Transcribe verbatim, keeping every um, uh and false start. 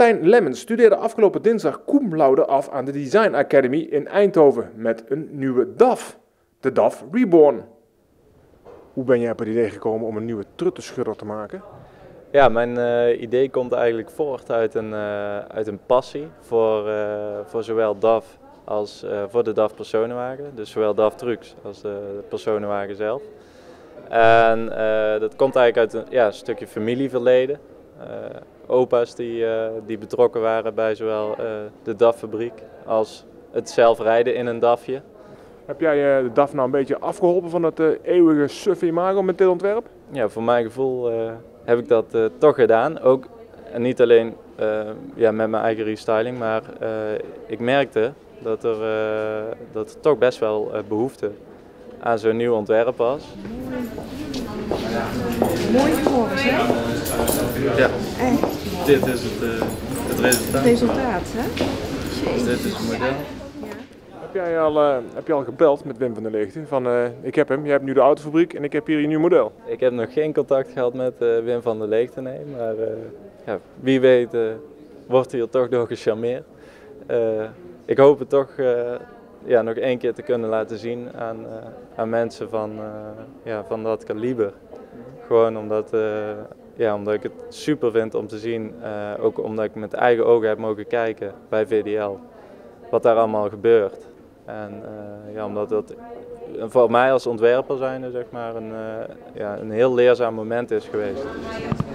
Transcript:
Stijn Lemmens studeerde afgelopen dinsdag cum laude af aan de Design Academy in Eindhoven met een nieuwe D A F, de D A F Reborn. Hoe ben jij op het idee gekomen om een nieuwe truttenschudder te maken? Ja, mijn uh, idee komt eigenlijk voort uit een, uh, uit een passie voor, uh, voor zowel D A F als uh, voor de D A F personenwagen. Dus zowel D A F Trucks als de, de personenwagen zelf. En uh, dat komt eigenlijk uit een ja, stukje familieverleden. Uh, opa's die, uh, die betrokken waren bij zowel uh, de D A F-fabriek als het zelf rijden in een DAFje. Heb jij uh, de D A F nou een beetje afgeholpen van het uh, eeuwige suffe imago met dit ontwerp? Ja, voor mijn gevoel uh, heb ik dat uh, toch gedaan. Ook, en niet alleen uh, ja, met mijn eigen restyling, maar uh, ik merkte dat er, uh, dat er toch best wel uh, behoefte aan zo'n nieuw ontwerp was. Mooi geworden, hè? Ja, Echt. dit is het, uh, het resultaat. Resultaat, hè? Dus dit is het model. Heb jij al, uh, heb je al gebeld met Wim van der Leegte? Van uh, ik heb hem, jij hebt nu de autofabriek en ik heb hier een nieuw model. Ik heb nog geen contact gehad met uh, Wim van der Leegte, nee, maar uh, ja, wie weet uh, wordt hier toch door gecharmeerd. Uh, ik hoop het toch uh, ja, nog één keer te kunnen laten zien aan, uh, aan mensen van, uh, ja, van dat kaliber. Gewoon omdat, uh, ja, omdat ik het super vind om te zien, uh, ook omdat ik met eigen ogen heb mogen kijken bij V D L, wat daar allemaal gebeurt. En uh, ja, omdat dat voor mij als ontwerper zijnde zeg maar een, uh, ja, een heel leerzaam moment is geweest.